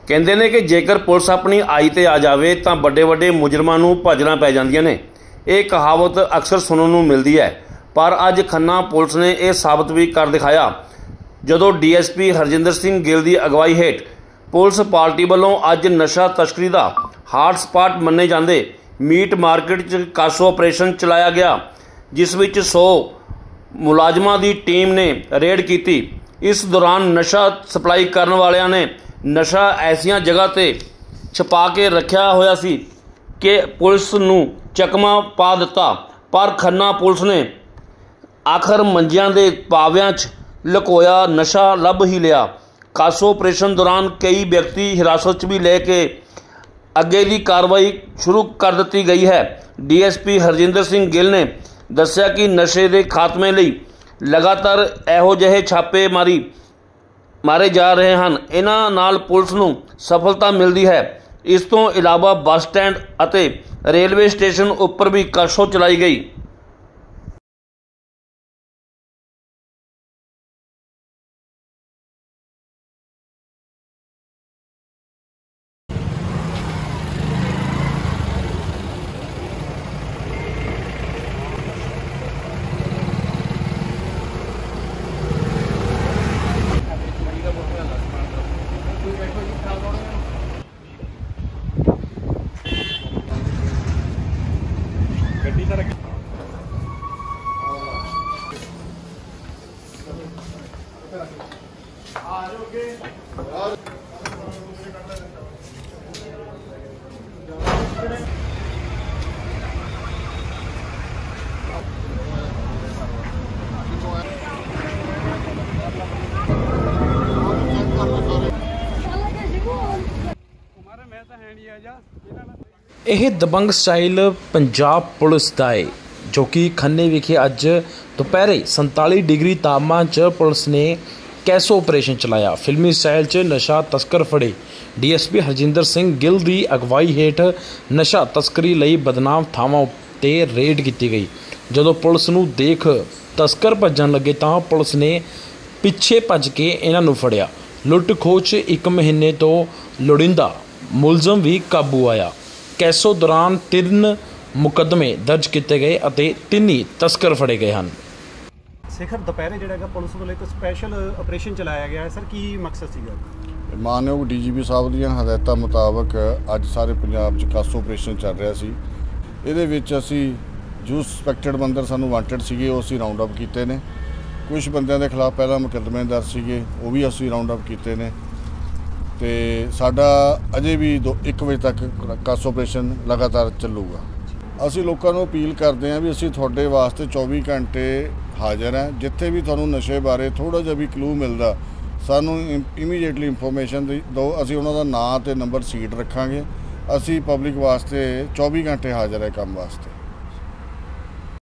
ਕਹਿੰਦੇ ਨੇ ਕਿ ਜੇਕਰ ਪੁਲਿਸ ਆਪਣੀ ਆਈ ਤੇ ਆ ਜਾਵੇ ਤਾਂ ਵੱਡੇ ਵੱਡੇ ਮੁਜਰਮਾਂ ਨੂੰ ਭੱਜਣਾ ਪੈ ਜਾਂਦੀਆਂ ਨੇ। ਇਹ ਕਹਾਵਤ ਅਕਸਰ ਸੁਣਨ ਨੂੰ ਮਿਲਦੀ ਹੈ, ਪਰ ਅੱਜ ਖੰਨਾ ਪੁਲਿਸ ਨੇ ਇਹ ਸਾਬਤ ਵੀ ਕਰ ਦਿਖਾਇਆ ਜਦੋਂ ਡੀਐਸਪੀ ਹਰਜਿੰਦਰ ਸਿੰਘ ਗਿੱਲ ਦੀ ਅਗਵਾਈ ਹੇਠ ਪੁਲਿਸ ਪਾਰਟੀ ਵੱਲੋਂ ਅੱਜ ਨਸ਼ਾ ਤਸਕਰੀ ਦਾ ਹਾਟ ਸਪਾਟ ਮੰਨੇ ਜਾਂਦੇ ਮੀਟ ਮਾਰਕੀਟ 'ਚ ਕਾਸੋ ਆਪਰੇਸ਼ਨ ਚਲਾਇਆ ਗਿਆ, ਜਿਸ ਵਿੱਚ 100 ਮੁਲਾਜ਼ਮਾਂ ਦੀ ਟੀਮ ਨੇ ਰੇਡ ਕੀਤੀ। इस दौरान नशा सप्लाई करने वालियां ने नशा ऐसिया जगह ते छुपा के रखा होया सी कि पुलिस नूं चकमा पा दिता, पर खन्ना पुलिस ने आखिर मंजियां दे पावियां च लुकोया नशा लभ ही लिया। कासो ऑपरेशन दौरान कई व्यक्ति हिरासत च भी लेके अगे की कार्रवाई शुरू कर दी गई है। डीएसपी हरजिंदर सिंह गिल ने दस्सिया कि नशे के खात्मे लई लगातार ਇਹੋ ਜਿਹੇ ਛਾਪੇ मारे जा रहे हैं। इन्हां नाल पुलिस नूं सफलता मिलती है। इस तो इलावा बस स्टैंड अते रेलवे स्टेशन उपर भी कासो चलाई गई। ਇਹ ਦਬੰਗ ਸਟਾਈਲ पंजाब पुलिस ਦਾ है जो कि खन्ने विखे अज दोपहरे 47 डिग्री तापमान च पुलिस ने कैसो ऑपरेशन चलाया। फिल्मी स्टाइल च नशा तस्कर फड़े। डीएसपी हरजिंदर सिंह गिल की अगवाई हेठ नशा तस्करी लई बदनाम थावां ते रेड की गई। जदों पुलिस नूं देख तस्कर भज्जण लगे तां पुलिस ने पिछे भज के इन्हां नूं फड़िया। लुट खोह च 1 महीने तो लोड़िंदा मुलजम भी काबू आया। कैसो दौरान 3 मुकदमे दर्ज किए गए और 3 ही तस्कर फड़े गए हैं। ਸਿਖਰ ਦੁਪਹਿਰੇ ਜਿਹੜਾ ਪੁਲਿਸ ਵੱਲੋਂ ਇੱਕ ਸਪੈਸ਼ਲ ਆਪਰੇਸ਼ਨ ਚਲਾਇਆ ਗਿਆ ਹੈ ਸਰ, ਕੀ ਮਕਸਦ ਸੀਗਾ? ਮਾਨਯੋਗ ਡੀਜੀਪੀ ਸਾਹਿਬ ਦੀਆਂ ਹਦਾਇਤਾਂ ਮੁਤਾਬਕ ਅੱਜ ਸਾਰੇ ਪੰਜਾਬ 'ਚ ਕਾਸੋ ਆਪਰੇਸ਼ਨ ਚੱਲ ਰਿਹਾ ਸੀ। ਇਹਦੇ ਵਿੱਚ ਅਸੀਂ ਜੋ ਸਸਪੈਕਟਡ ਬੰਦੇ ਸਾਨੂੰ ਵਾਂਟਡ ਸੀਗੇ ਉਹ ਅਸੀਂ ਰਾਉਂਡ ਅਪ ਕੀਤੇ ਨੇ। ਕੁਝ ਬੰਦਿਆਂ ਦੇ ਖਿਲਾਫ ਪਹਿਲਾਂ ਮੁਕੱਦਮੇ ਦਰਜ ਸੀਗੇ, ਉਹ ਵੀ ਅਸੀਂ ਰਾਉਂਡ ਅਪ ਕੀਤੇ ਨੇ। ਤੇ ਸਾਡਾ ਅਜੇ ਵੀ 1 ਵਜੇ ਤੱਕ ਕਾਸੋ ਆਪਰੇਸ਼ਨ ਲਗਾਤਾਰ ਚੱਲੂਗਾ। ਅਸੀਂ ਲੋਕਾਂ ਨੂੰ ਅਪੀਲ ਕਰਦੇ ਹਾਂ ਵੀ ਅਸੀਂ ਤੁਹਾਡੇ ਵਾਸਤੇ 24 ਘੰਟੇ ਹਾਜ਼ਰ ਹਾਂ। ਜਿੱਥੇ ਵੀ ਤੁਹਾਨੂੰ ਨਸ਼ੇ ਬਾਰੇ ਥੋੜ੍ਹਾ ਜਿਹਾ ਵੀ ਕਲੂ ਮਿਲਦਾ ਸਾਨੂੰ ਇਮੀਡੀਏਟਲੀ ਇਨਫੋਰਮੇਸ਼ਨ ਦਿਓ। ਅਸੀਂ ਉਹਨਾਂ ਦਾ ਨਾਂ ਅਤੇ ਨੰਬਰ ਸੀਟ ਰੱਖਾਂਗੇ। ਅਸੀਂ ਪਬਲਿਕ ਵਾਸਤੇ 24 ਘੰਟੇ ਹਾਜ਼ਰ ਹੈ ਕੰਮ ਵਾਸਤੇ।